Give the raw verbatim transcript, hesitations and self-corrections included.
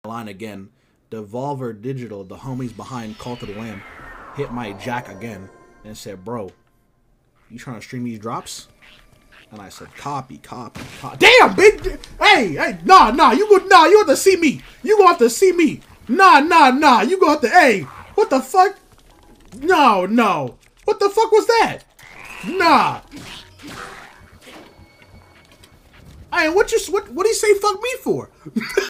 line again. Devolver Digital, the homies behind Call to the Lamb, hit my jack again and said, bro, you trying to stream these drops? And I said, copy, copy, copy. Damn, big. Hey, hey, nah, nah, you go, nah, you have to see me. You gonna have to see me. Nah, nah, nah, you gonna have to, hey, what the fuck? No, no. What the fuck was that? Nah. Hey, what you, what, what do you say fuck me for?